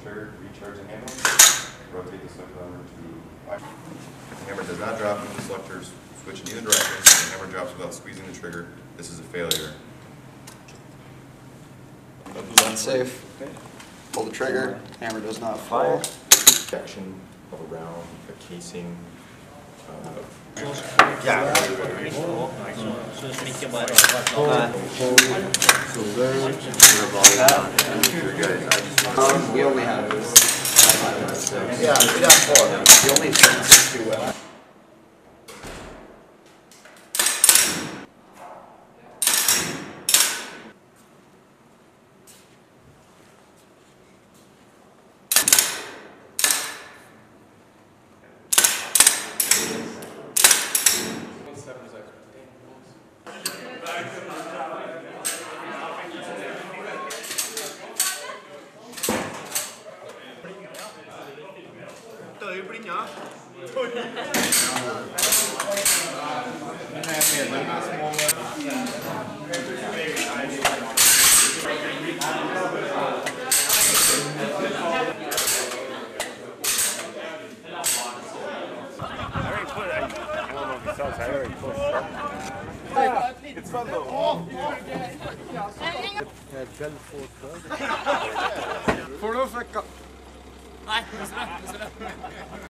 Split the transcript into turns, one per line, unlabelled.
trigger, recharge the handle, rotate the selector lever to... If the hammer does not drop, the selectors switch in either direction. If the hammer drops without squeezing the trigger, this is a failure.
Unsafe. Pull the trigger, hammer does not fall.
Section of a round, a casing.
We only have this.
Yeah, we got 4.
The only chance is to
It's fun though. Får du fucka? Nei,